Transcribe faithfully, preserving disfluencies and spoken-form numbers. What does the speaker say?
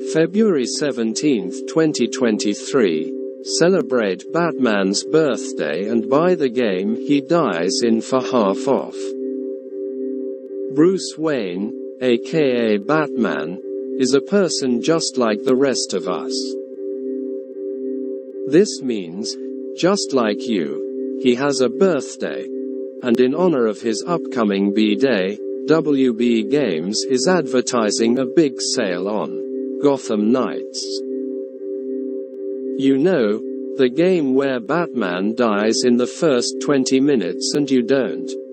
February seventeenth twenty twenty-three. Celebrate Batman's birthday and buy the game he dies in for half off. Bruce Wayne, aka Batman, is a person just like the rest of us. This means, just like you, he has a birthday. And in honor of his upcoming B-Day, W B Games is advertising a big sale on Gotham Knights. You know, the game where Batman dies in the first twenty minutes and you don't